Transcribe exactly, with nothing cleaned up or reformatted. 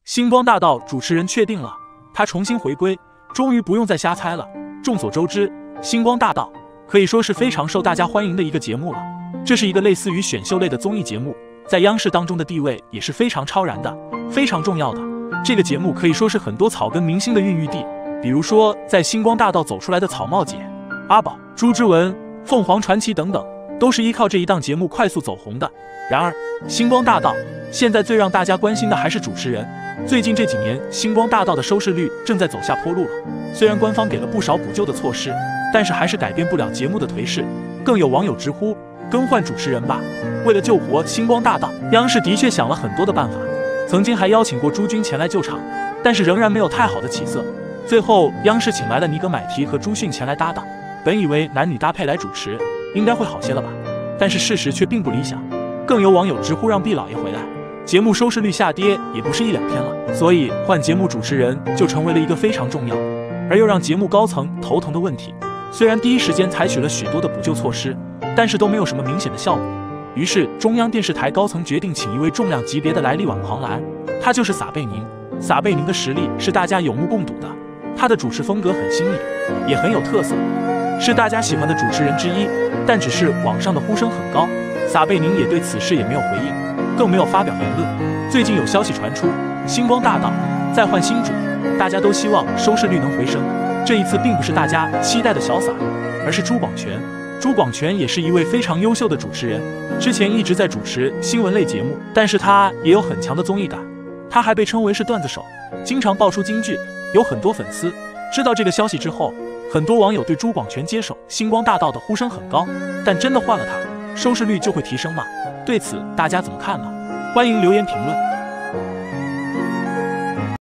星光大道主持人确定了，他重新回归，终于不用再瞎猜了。众所周知，星光大道可以说是非常受大家欢迎的一个节目了。这是一个类似于选秀类的综艺节目，在央视当中的地位也是非常超然的，非常重要的。这个节目可以说是很多草根明星的孕育地，比如说在星光大道走出来的草帽姐、阿宝、朱之文、凤凰传奇等等，都是依靠这一档节目快速走红的。然而，星光大道现在最让大家关心的还是主持人。最近这几年，星光大道的收视率正在走下坡路了。虽然官方给了不少补救的措施，但是还是改变不了节目的颓势。更有网友直呼更换主持人吧。为了救活星光大道，央视的确想了很多的办法，曾经还邀请过朱军前来救场，但是仍然没有太好的起色。最后，央视请来了尼格买提和朱迅前来搭档，本以为男女搭配来主持应该会好些了吧，但是事实却并不理想。更有网友直呼让毕老爷回来，节目收视率下跌也不是一两天了，所以换节目主持人就成为了一个非常重要而又让节目高层头疼的问题。虽然第一时间采取了许多的补救措施，但是都没有什么明显的效果。于是中央电视台高层决定请一位重量级别的来力网红来，他就是撒贝宁。撒贝宁的实力是大家有目共睹的，他的主持风格很新颖，也很有特色，是大家喜欢的主持人之一。但只是网上的呼声很高，撒贝宁也对此事也没有回应，更没有发表言论。最近有消息传出，星光大道再换新主，大家都希望收视率能回升。这一次并不是大家期待的小撒，而是朱广权。朱广权也是一位非常优秀的主持人，之前一直在主持新闻类节目，但是他也有很强的综艺感。他还被称为是段子手，经常爆出金句，有很多粉丝。知道这个消息之后，很多网友对朱广权接手星光大道的呼声很高，但真的换了他，收视率就会提升吗？对此大家怎么看呢？欢迎留言评论。